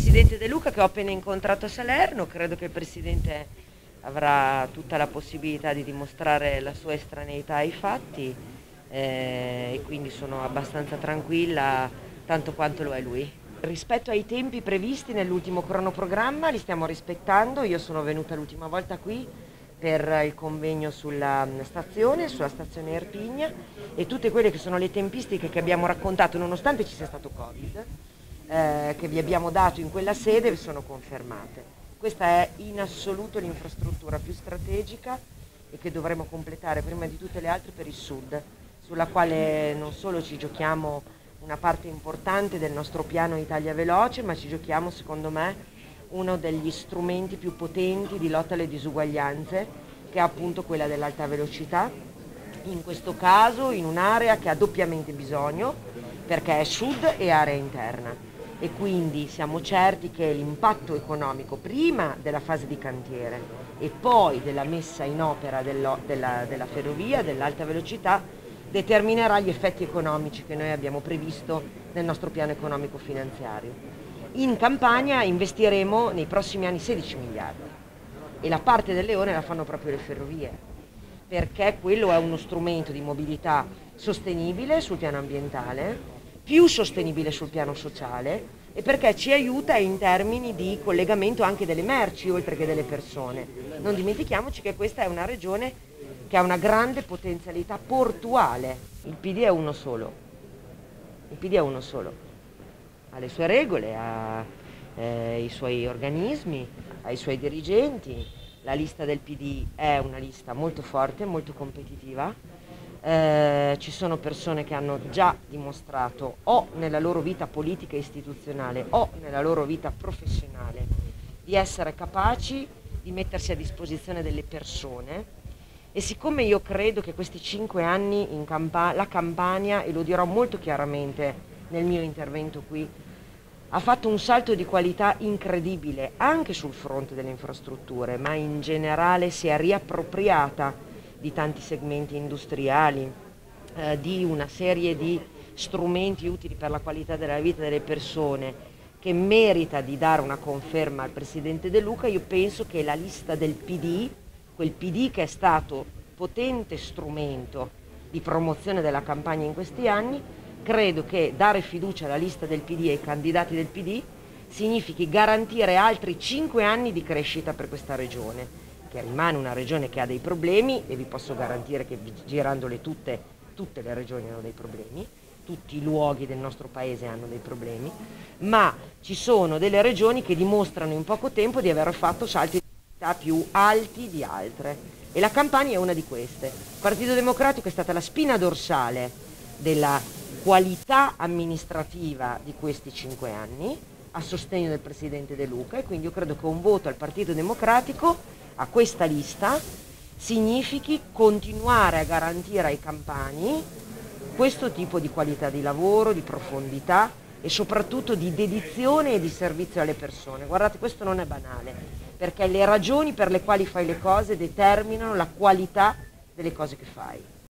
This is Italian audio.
Presidente De Luca, che ho appena incontrato a Salerno. Credo che il Presidente avrà tutta la possibilità di dimostrare la sua estraneità ai fatti, e quindi sono abbastanza tranquilla, tanto quanto lo è lui. Rispetto ai tempi previsti nell'ultimo cronoprogramma li stiamo rispettando. Io sono venuta l'ultima volta qui per il convegno sulla stazione Erpigna, e tutte quelle che sono le tempistiche che abbiamo raccontato, nonostante ci sia stato Covid, che vi abbiamo dato in quella sede, sono confermate. Questa è in assoluto l'infrastruttura più strategica e che dovremo completare prima di tutte le altre per il Sud, sulla quale non solo ci giochiamo una parte importante del nostro piano Italia Veloce, ma ci giochiamo, secondo me, uno degli strumenti più potenti di lotta alle disuguaglianze, che è appunto quella dell'alta velocità, in questo caso in un'area che ha doppiamente bisogno, perché è sud e area interna, e quindi siamo certi che l'impatto economico prima della fase di cantiere e poi della messa in opera della ferrovia, dell'alta velocità, determinerà gli effetti economici che noi abbiamo previsto nel nostro piano economico finanziario. In Campania investiremo nei prossimi anni 16 miliardi e la parte del leone la fanno proprio le ferrovie, perché quello è uno strumento di mobilità sostenibile sul piano ambientale, più sostenibile sul piano sociale, e perché ci aiuta in termini di collegamento anche delle merci oltre che delle persone. Non dimentichiamoci che questa è una regione che ha una grande potenzialità portuale. Il PD è uno solo. Il PD è uno solo. Ha le sue regole, ha i suoi organismi, ha i suoi dirigenti. La lista del PD è una lista molto forte, molto competitiva. Ci sono persone che hanno già dimostrato, o nella loro vita politica e istituzionale o nella loro vita professionale, di essere capaci di mettersi a disposizione delle persone. E siccome io credo che questi 5 anni in la Campania, e lo dirò molto chiaramente nel mio intervento qui, ha fatto un salto di qualità incredibile anche sul fronte delle infrastrutture, ma in generale si è riappropriata di tanti segmenti industriali, di una serie di strumenti utili per la qualità della vita delle persone, che merita di dare una conferma al Presidente De Luca. Io penso che la lista del PD, quel PD che è stato potente strumento di promozione della campagna in questi anni, credo che dare fiducia alla lista del PD e ai candidati del PD significhi garantire altri 5 anni di crescita per questa regione, che rimane una regione che ha dei problemi, e vi posso garantire che girandole tutte le regioni hanno dei problemi, tutti i luoghi del nostro paese hanno dei problemi, ma ci sono delle regioni che dimostrano in poco tempo di aver fatto salti di qualità più alti di altre, e la Campania è una di queste. Il Partito Democratico è stata la spina dorsale della qualità amministrativa di questi 5 anni a sostegno del Presidente De Luca, e quindi io credo che un voto al Partito Democratico a questa lista significhi continuare a garantire ai campani questo tipo di qualità di lavoro, di profondità e soprattutto di dedizione e di servizio alle persone. Guardate, questo non è banale, perché le ragioni per le quali fai le cose determinano la qualità delle cose che fai.